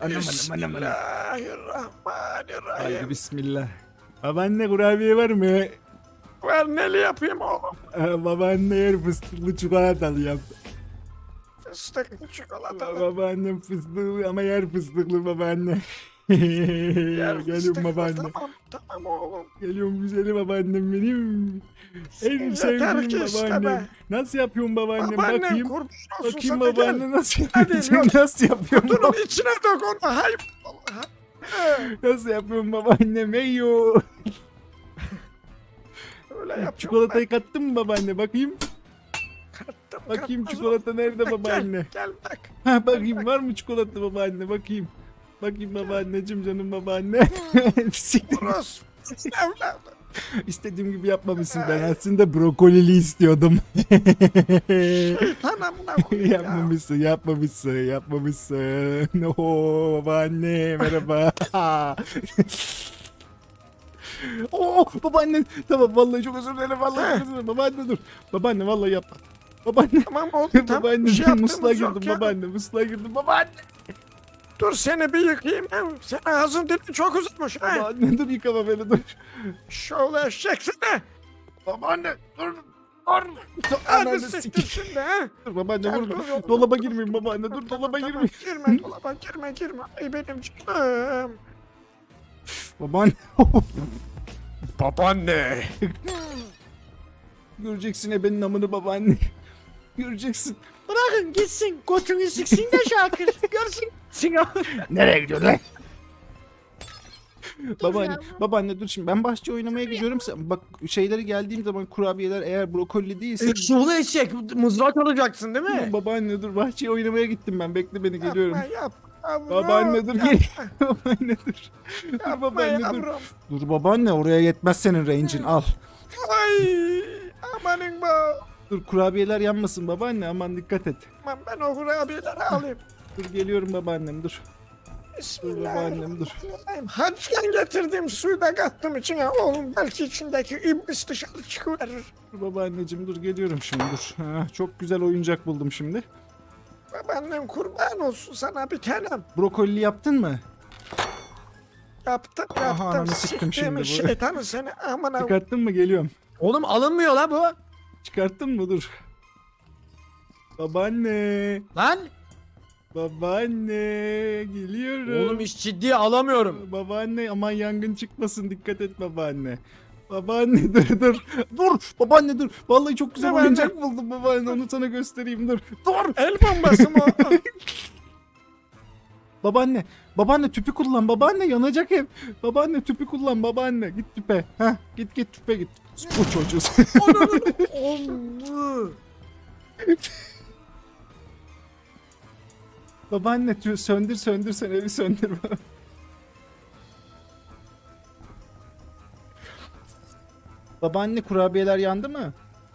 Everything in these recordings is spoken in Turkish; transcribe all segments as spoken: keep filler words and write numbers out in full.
Anam anam anam anam. Haydi Bismillahirrahmanirrahim. bismillah. Babaanne kurabiye var mı? Ver neli yapayım oğlum? Aa, babaanne yer fıstıklı çikolatalı yap. Fıstıklı çikolatalı. Babaannem fıstıklı ama yer fıstıklı babaanne. Yer Geliyorum fıstıklı. babaanne. Tamam tamam oğlum. Geliyorum güzelim babaannem benim. En Yeter sevdiğim ki işte babaannem. be. Nasıl yapıyorsun babaannem? Babaannem Bakayım. kurmuş olsun Bakayım sana, gel. babaanne nasıl Hadi, yapıyorsun? yok. Nasıl yapıyorsun? Kutunun içine dök onu. Hayır. Vallahi. Nasıl yapıyorsun babaannem? Eyyo. Öyle yapıyorum. Çikolatayı kattın mı babaanne? Bakayım. Kattım, Bakayım katmaz çikolata oğlum. nerede Bak, babaanne? Gel, gel bak. Ha bakayım var mı çikolata babaanne? Bakayım. Bakayım babaanneciğim canım babaanne. Siktir. Burası. Evladım. İstediğim gibi yapmamışsın. Ben aslında brokolili istiyordum. Şeytan amına koyayım ya. yapmamışsın, yapmamışsın, yapmamışsın. Oo babaanne merhaba. Oo babaanne. Tamam vallahi çok özür dilerim. Vallahi çok özür dilerim. Babaanne dur. Babaanne vallahi yapma. Babaanne. Tamam oğlum tamam. Babaanne Bir şey ben musluğa yaptığımız yok girdim ya. babaanne. Musluğa girdim babaanne. Dur seni bir yıkayayım. Hem senin ağzın dilin çok uzamış. Ha? Babaanne dur yıkama beni dur. Şöyle eşek seni. Babaanne dur. Dur. Hadi Ananı siktir sikeyim. şimdi ha. Dur babaanne Gel, vurma. dur, dur, Dolaba dur, girmeyeyim dur, babaanne. dur, Dur tamam, dolaba tamam, girmeyeyim. Girme dolaba girme girme. Ay benim canım. Babaanne. Babaanne. Göreceksin ebenin amını babaanne. Göreceksin. Bırakın gitsin. Götünü siksin de Şakir. Görsün. Sinan. Nereye gidiyorsun lan? Babaanne, ya. babaanne dur şimdi ben bahçe oynamaya gidiyorum. Sen, bak şeyleri geldiğim zaman kurabiyeler eğer brokoli değilse. Şunu eşek. Mızrak alacaksın değil mi? Babaanne dur bahçeye oynamaya gittim ben. Bekle beni geliyorum. Yapma yap. Yavrum, Babaanne dur yapma, gel. Babaanne dur. Dur yapma babaanne dur. yavrum. Dur babaanne oraya yetmez senin range'in al. Ay amanın bu. Dur kurabiyeler yanmasın babaanne aman dikkat et. Aman ben o kurabiyeleri alayım. Dur geliyorum babaannem dur. babaannem, dur. Bismillahirrahmanirrahim. Hacdan getirdiğim suyu da kattım içine oğlum. Belki içindeki iblis dışarı çıkıverir. Dur babaanneciğim dur geliyorum şimdi dur. Ha, çok güzel oyuncak buldum şimdi. Babaannem kurban olsun sana bir tanem. Brokoli yaptın mı? Yaptım Aha, yaptım. ananı sıktım Siktiğimi şimdi bu. şeytanı seni amına. Çıkarttın mı geliyorum. Oğlum alınmıyor la bu. Çıkarttın mı dur. Babaanne. Lan. Babaanne geliyorum. Oğlum iş ciddiye alamıyorum. Babaanne aman yangın çıkmasın dikkat et babaanne. Babaanne dur dur. Dur babaanne dur. Vallahi çok güzel Babaanne. oyuncak buldum babaanne onu sana göstereyim dur. Dur. El bombası mı o? Babaanne. Babaanne tüpü kullan babaanne yanacak ev. Babaanne tüpü kullan babaanne git tüpe. Heh git git tüpe git. Bu çocuğu. Oğlum. Babaanne tü- söndür söndür sen evi söndür. Babaanne kurabiyeler yandı mı?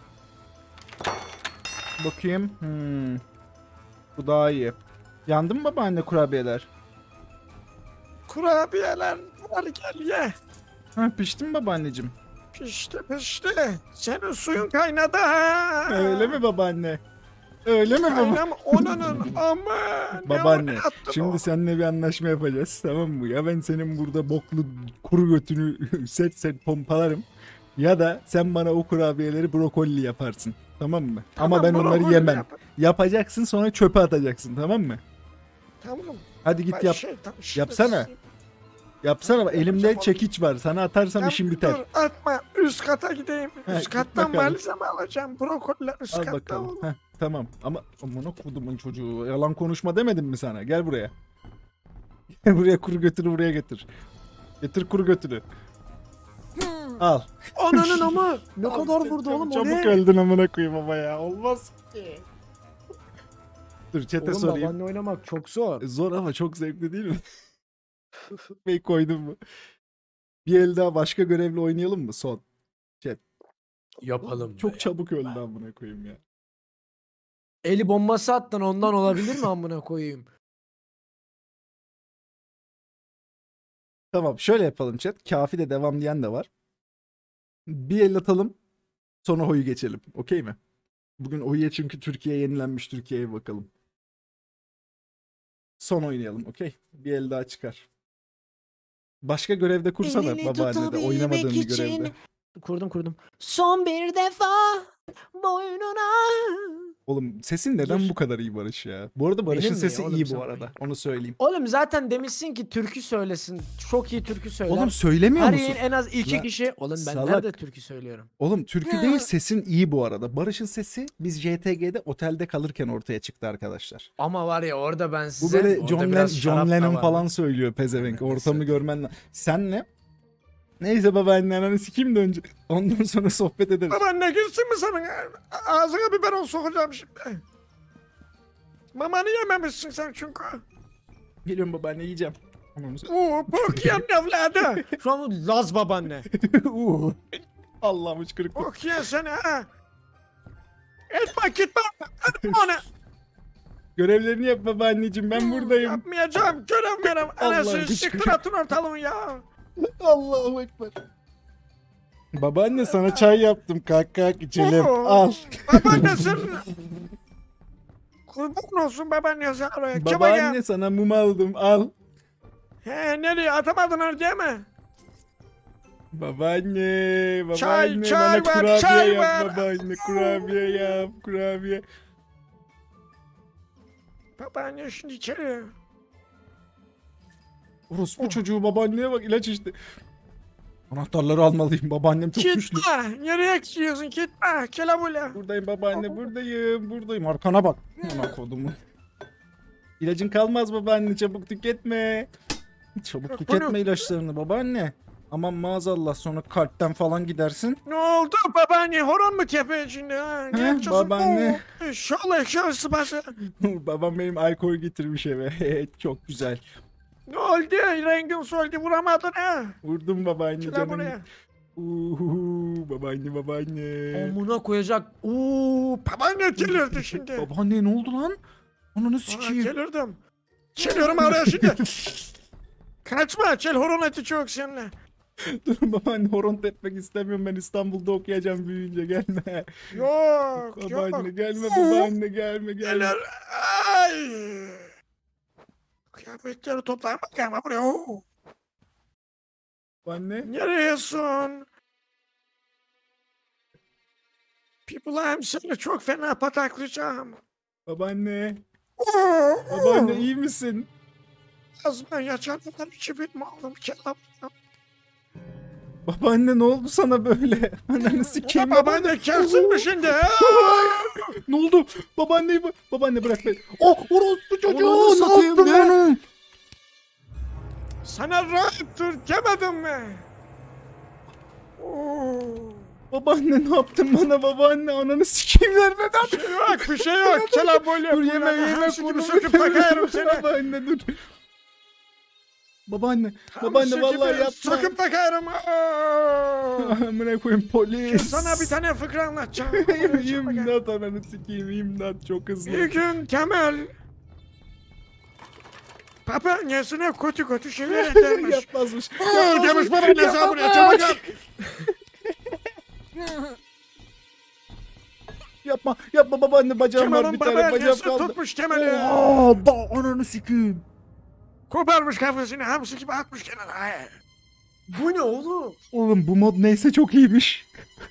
Bakayım. Hmm. Bu daha iyi. Yandı mı babaanne kurabiyeler? Kurabiyeler var gel ye. Ha, pişti mi babaanneciğim? Pişti pişti. Senin suyun kaynadı ha. Öyle mi babaanne? Öyle mi baba? Kaynam onunun ama. Babaanne şimdi seninle bir anlaşma yapacağız tamam mı? Ya ben senin burada boklu kuru götünü set set pompalarım. Ya da sen bana o kurabiyeleri brokoli yaparsın. Tamam mı? Ama ben onları yemem. Yap. Yapacaksın sonra çöpe atacaksın tamam mı? Tamam. Hadi git Ay, yap. şeytan, Yapsana. şerefsiz. Yapsana bak, elimde Yapacağım çekiç var. Sana atarsam Ya işim biter. Dur atma üst kata gideyim. He, Üst git kattan bakalım. malzeme alacağım. Brokoliler üst Al katta bakalım. oğlum. Heh, tamam ama amına kodumun çocuğu yalan konuşma demedim mi sana? Gel buraya. Gel buraya kuru götürü buraya getir. Getir kuru götürü. Al. Ananın ama. Ne Al, kadar çabuk- vurdu oğlum o Çabuk ne? öldün amına koyayım ama ya. Olmaz ki. Dur chat'e Oğlum sorayım. babaanne oynamak çok zor. Zor ama çok zevkli değil mi? Bey koydum mu? Bir el daha başka görevle oynayalım mı? Son. Yapalım. Çok çabuk öldü amına koyayım ya. Eli bombası attın ondan olabilir mi amına koyayım? Tamam şöyle yapalım chat. Kafi de devam diyen de var. Bir el atalım. Sonra Hoyu geçelim. Okey mi? Bugün Hoyu'ya çünkü Türkiye yenilenmiş. Türkiye'ye bakalım. Son oynayalım, okey? Bir el daha çıkar. Başka görevde kursana Elini babaannede. Oynamadığın bir tutabilmek için- görevde. Kurdum kurdum. Son bir defa boynuna. Oğlum sesin neden Dur. bu kadar iyi Barış ya? Bu arada Barış'ın Benim mi? sesi Oğlum iyi sen bu arada. bak. Onu söyleyeyim. Oğlum zaten demişsin ki türkü söylesin. Çok iyi türkü söyler. Oğlum söylemiyor Her musun? yayın en az iki La- kişi. Oğlum ben salak. nerede türkü söylüyorum? Oğlum türkü değil, sesin iyi bu arada. Barış'ın sesi biz J T G'de otelde kalırken ortaya çıktı arkadaşlar. Ama var ya orada ben Bu size böyle orada John, Len- biraz John şarap da Lennon var. falan söylüyor pezevenk. Neyse. Ortamı görmen lazım. Senle neyse babaanne ananı sikeyim de önce. Ondan sonra sohbet ederiz. Babaanne girsin mi senin? Ağzına biberon sokacağım şimdi. Mamanı yememişsin sen çünkü. Geliyorum babaanne yiyeceğim. Oo, Pokyan evladı. Şu an bu Laz babaanne. Uh. Allah'ım hıçkırık. Pokyan seni ha. Etme gitme. Etme onu. Görevlerini yap babaanneciğim, ben buradayım. Yapmayacağım. Görev verem. Allah'ım, Anasını hiç siktir gücüm- atın ortalığın ya. Allahu ekber. Babaanne sana çay yaptım, kalk kalk içelim. Oo. Al. Babaanne sen... Kurban olsun babaanne sen oraya. Kime gel? Babaanne sana mum aldım, al. He nereye atamadın onu değil mi? Babaanne, babaanne Çay, çay bana ver, kurabiye çay yap ver. babaanne, kurabiye yap, kurabiye. Babaanne şimdi içeri. Orospu çocuğu babaanneye bak, ilaç içti. Anahtarları almalıyım, babaannem çok güçlü. Gitme. Nereye gidiyorsun? Gitme. Kelabule. Buradayım babaanne, buradayım, buradayım. Arkana bak. Ana kodumu. İlacın kalmaz babaanne, çabuk tüketme. Çabuk Yok, tüketme onu- ilaçlarını babaanne. Aman maazallah sonra kalpten falan gidersin. Ne oldu babaanne? Horon mu tepe içinde ha? Ne He, yapacaksın? babaanne. Oo, Şöyle şöyle sıpası. Babam benim alkol getirmiş eve. Çok güzel. Ne oldu? Rengin soldu vuramadın ha? Vurdum babaanne Gel canım. buraya. Uhu, babaanne babaanne. Amına koyacak. Uuu. Babaanne gelirdi şimdi. Babaanne ne oldu lan? Ananı Aa, sikeyim. gelirdim. Geliyorum oraya şimdi. Kaçma. Gel horon eti çok seninle. Dur babaanne, horon etmek istemiyorum, ben İstanbul'da okuyacağım büyüyünce, gelme. Yok. Babaanne yok. gelme, babaanne gelme gelme. Gelir. Ay. Kıyafetleri toplayın bakayım buraya. Oo. Babaanne. Nereyesin? People'ım seni çok fena pataklayacağım. Babaanne. Oo, Babaanne oo. iyi misin? Azma yaşadılar iki bin mi aldım kelap. Babaanne ne oldu sana böyle? Ananı sikeyim babaanne. Babaanne kelsin mi şimdi? Ne oldu? Babaanneyi bı- babaanne bırak beni. Oh orospu çocuğu, Ananı ne satayım yaptın be. bana? Sana rahat dur demedim mi? Oo. Babaanne ne yaptın bana babaanne? Ananı sikeyim vermeden. Bir şey yok bir şey yok. Kelap böyle. Dur yeme yeme Şimdi kurulu. söküp takarım seni. Babaanne dur. Babaanne. Babaanne Hamsi vallahi gibi yapma. Söküp takarım. Oo. Amına koyayım polis. Sana bir tane fıkra anlatacağım. İmdat ananı sikeyim, imdat çok hızlı. Bir gün Temel babaannesine kötü kötü şeyler edermiş. Yapmazmış. Aa, demiş babaannesi buraya çabuk gel. Yapma, yapma babaanne, bacağım var bir Temel'in tane, bacağım babaannesi kaldı. tutmuş Temel'i. Aa, da ananı sikeyim. Koparmış kafasını hamsi gibi atmış kenara. Ay. Bu ne oğlum? Oğlum bu mod neyse çok iyiymiş.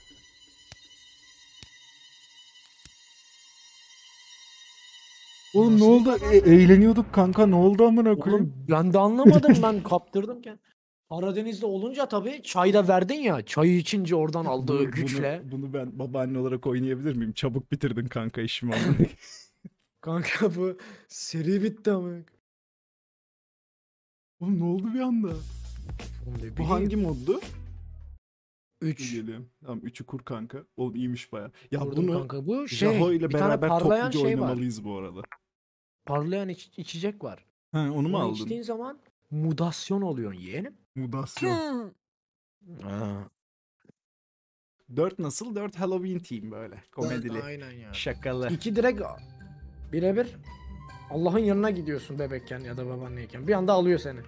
Oğlum ne oldu? E- eğleniyorduk kanka, ne oldu amına koyayım? Oğlum ben de anlamadım, ben kaptırdım ki. Karadeniz'de olunca tabii çay da verdin ya. Çayı içince oradan aldığı Bunu- güçle. Bunu, bunu ben babaanne olarak oynayabilir miyim? Çabuk bitirdin kanka işimi ama. Kanka bu seri bitti ama. Oğlum ne oldu bir anda? Bu hangi moddu? üç. Geliyorum. Tamam üçü kur kanka. Oğlum iyiymiş baya. Ya Vurdum bunu kanka. Bu şey, Jaho ile bir tane beraber parlayan topluca şey var. oynamalıyız bu arada. Parlayan iç- içecek var. Ha, onu mu Onu aldın? içtiğin zaman mudasyon oluyorsun yeğenim. Mudasyon. Ha. dört nasıl? dört Halloween team böyle. Komedili. Aynen ya. Şakalı. İki direkt birebir Allah'ın yanına gidiyorsun bebekken ya da babaanneyken. Bir anda alıyor seni.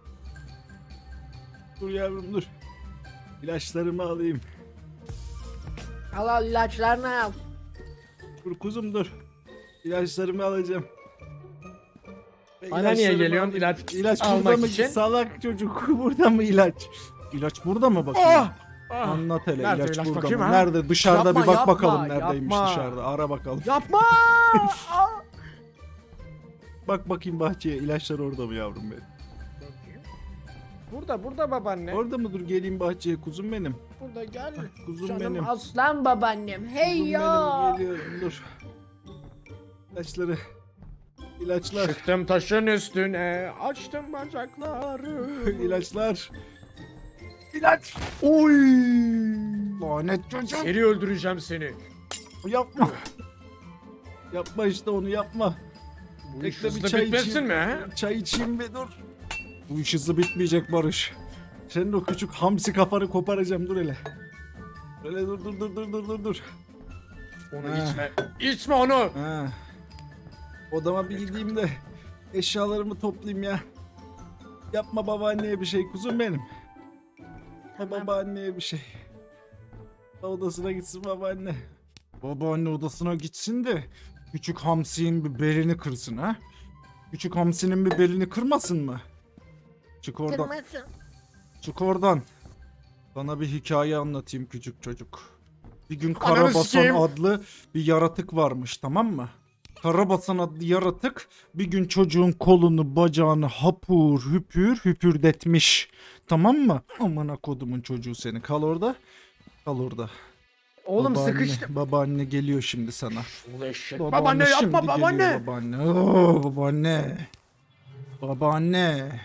Dur yavrum dur. İlaçlarımı alayım. Al al ilaçlarını al. Dur kuzum dur. İlaçlarımı alacağım. Bana niye İlaçlarımı geliyorsun al- ilaç İlaç almak burada mı? için? Salak çocuk burada mı ilaç? İlaç burada mı bakayım? Ah! Ah! Anlat hele Nerede ilaç ilaç burada bakayım mı? ha? Nerede? Dışarıda Yapma, bir bak yapma, bakalım neredeymiş yapma. dışarıda. Ara bakalım. Yapma! Ah! Bak bakayım bahçeye ilaçlar orada mı yavrum benim? Burada burada babaanne. Orada mı dur geleyim bahçeye kuzum benim. Burada gel. Kuzum Canım benim. aslan babaannem. Hey Kuzum ya. benim geliyorum dur. İlaçları. İlaçlar. Çıktım taşın üstüne, açtım bacakları. İlaçlar. İlaç. Oy. Lanet çocuk. Seni öldüreceğim seni. Yapma. Yapma işte onu yapma. Bu Bekle iş bir hızlı çay bitmesin içeyim. mi he? Çay içeyim bir dur. Bu iş hızlı bitmeyecek Barış. Senin o küçük hamsi kafanı koparacağım dur hele. Öyle dur dur dur dur dur dur dur. Onu Ha. içme. İçme onu. Ha. Odama bir gideyim de eşyalarımı toplayayım ya. Yapma babaanneye bir şey kuzum benim. Yapma Tamam. babaanneye bir şey. Odasına gitsin babaanne. Babaanne odasına gitsin de küçük hamsinin bir belini kırsın ha. Küçük hamsinin bir belini kırmasın mı? Çık oradan. Kırmasın. Çık oradan. Sana bir hikaye anlatayım küçük çocuk. Bir gün Ananı Karabasan sikeyim. adlı bir yaratık varmış, tamam mı? Karabasan adlı yaratık bir gün çocuğun kolunu bacağını hapur hüpür hüpürdetmiş. Tamam mı? Amına kodumun çocuğu seni. Kal orada. Kal orada. Oğlum Babaanne- sıkıştım. Babaanne geliyor şimdi sana. Ulu eşek. Babaanne Babaanne şimdi yapma geliyor, babaanne. Babaanne. Oo, babaanne. Babaanne.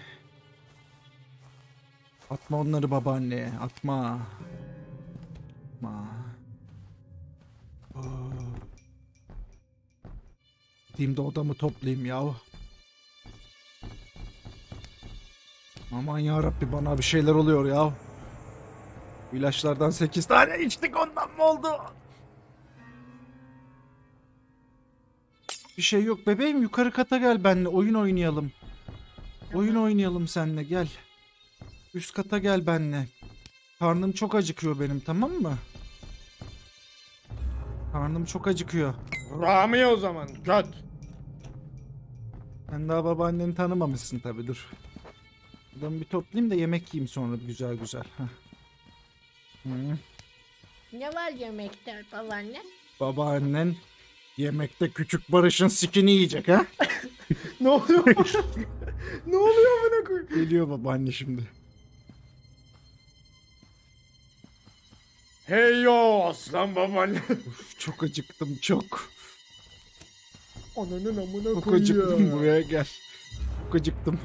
Atma onları babaanne. Atma. Atma. Oo. Gideyim de odamı toplayayım ya. Aman yarabbi bana bir şeyler oluyor ya. Bu ilaçlardan sekiz tane içtik ondan mı oldu? Bir şey yok bebeğim yukarı kata gel benimle oyun oynayalım. Oyun oynayalım seninle gel. Üst kata gel benimle. Karnım çok acıkıyor benim tamam mı? Karnım çok acıkıyor. Rami o zaman göt. Sen daha babaanneni tanımamışsın tabi dur. Odamı bir toplayayım da yemek yiyeyim sonra güzel güzel. Heh. Hı. Ne var yemekte babaanne? Babaannen yemekte küçük Barış'ın sikini yiyecek ha? Ne oluyor? Ne oluyor buna koy? Geliyor babaanne şimdi. Hey yo aslan babaanne. Uf, çok acıktım çok. Ananın amına Çok koyuyor. acıktım buraya gel. Çok acıktım.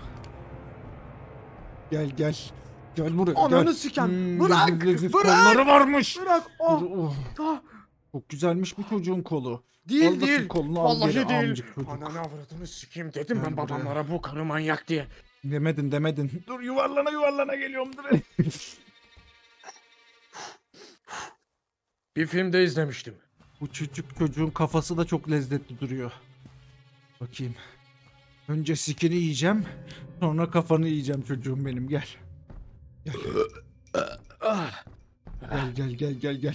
Gel gel. Gel buraya Ananı gel. siken. Hmm, Bırak, leziz leziz bırak. kolları varmış. Bırak. Oh. Oh, Ah. çok güzelmiş bu çocuğun kolu. Değil Al bakayım değil. kolunu, al Vallahi geri, değil. amcık çocuk. Ananı avradını sikeyim dedim Gel ben buraya. babamlara bu kanı manyak diye. Demedin demedin. Dur yuvarlana yuvarlana geliyorum dur. Bir filmde izlemiştim. Bu küçük çocuğun kafası da çok lezzetli duruyor. Bakayım. Önce sikini yiyeceğim. Sonra kafanı yiyeceğim çocuğum benim gel. Gel. Ah. Gel gel gel gel gel.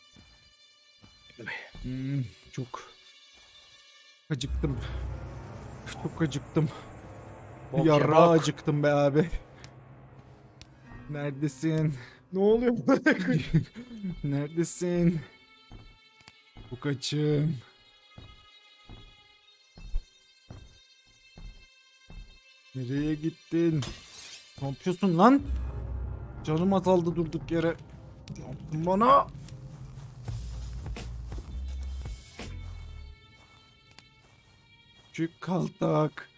Hmm, çok acıktım. Çok acıktım. Bok Yarra yabak. acıktım be abi. Neredesin? Ne oluyor bana koy? Neredesin? Bu kaçım. Nereye gittin? Ne yapıyorsun lan? Canım azaldı durduk yere. Ne yaptın bana? Küçük kaltak.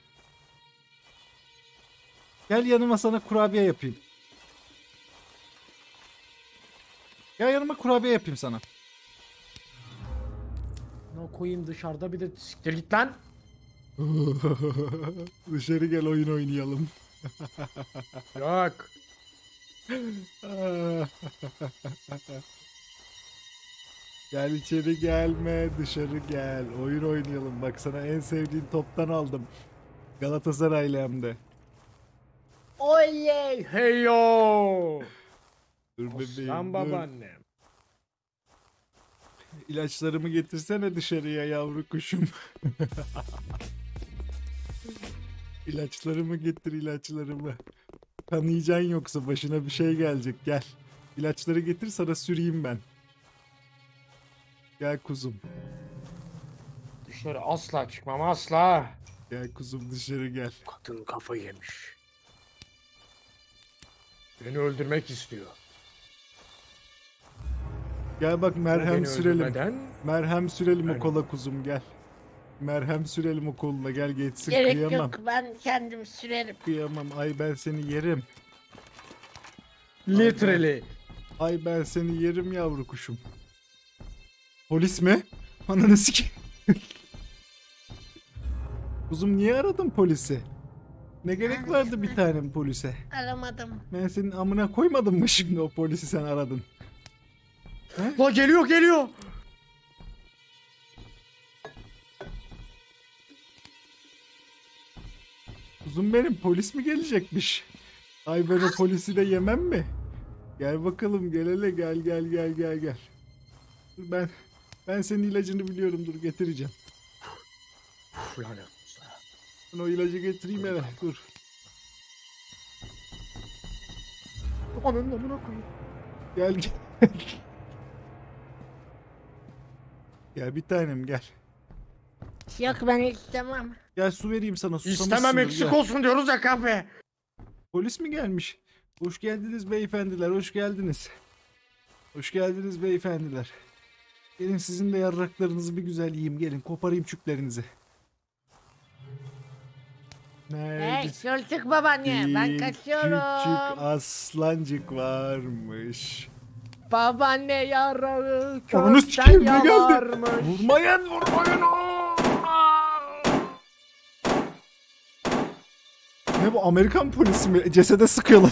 Gel yanıma sana kurabiye yapayım. Gel yanıma kurabiye yapayım sana. Ne koyayım dışarıda bir de siktir git lan. Dışarı gel oyun oynayalım. Yok. Gel içeri gelme dışarı gel. Oyun oynayalım. Bak sana en sevdiğin toptan aldım. Galatasaraylı hem de. Oley. Hey yo. Dur bebeğim Aslan dur. babaannem. İlaçlarımı getir, ilaçlarımı. Kanayacaksın yoksa başına bir şey gelecek. Gel. İlaçları getir, sana süreyim ben. Gel kuzum. Dışarı asla çıkmam asla. Gel kuzum, dışarı gel. Kadın kafayı yemiş. Beni öldürmek istiyor. Gel bak, merhem Beni sürelim. öldürmeden Merhem sürelim o Ben- kola kuzum, gel. Merhem sürelim o koluna, gel geçsin. Gerek Kıyamam. yok ben kendim sürerim. Kıyamam. Ay ben seni yerim. literally. Ay ben seni yerim yavru kuşum. Polis mi? Ananı sikeyim. Kuzum niye aradın polisi? Ne gerek vardı bir tanem polise? Aramadım. Ben senin amına koymadım mı şimdi o polisi sen aradın? La geliyor geliyor. Kuzum benim, polis mi gelecekmiş? Ay ben o polisi de yemem mi? Gel bakalım, gel hele, gel gel gel gel gel. Dur ben ben senin ilacını biliyorum, dur getireceğim. Uf, lanet olsun. Ben o ilacı getireyim eve, dur. Ananın amına koyayım. Gel gel. Gel bir tanem gel. Yok ben istemem. Gel su vereyim sana, susamışsındır. İstemem eksik gel. olsun diyoruz ya kahve. Polis mi gelmiş? Hoş geldiniz beyefendiler, hoş geldiniz. Hoş geldiniz beyefendiler. Gelin sizin de yarraklarınızı bir güzel yiyeyim, gelin koparayım çüklerinizi. Nerede? Hey çocuk babaanne ben Bir kaçıyorum. küçük aslancık varmış. Babaanne yarağı Ananı kökten sikeyim, ne geldi? yalarmış. Vurmayın, vurmayın. Ne bu, Amerikan polisi mi? Cesede sıkıyorlar.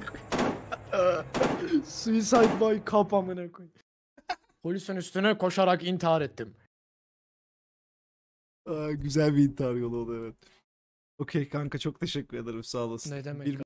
Suicide by cop amına koyayım. Polisin üstüne koşarak intihar ettim. Aa, güzel bir intihar yolu oldu, evet. Okey kanka, çok teşekkür ederim, sağ olasın. Ne demek Bir